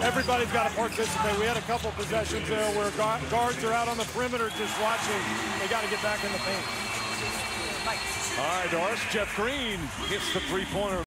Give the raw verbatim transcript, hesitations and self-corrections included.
everybody's got to participate. We had a couple possessions there where guards are out on the perimeter just watching. They got to get back in the paint. All right, Doris. Jeff Green hits the three-pointer.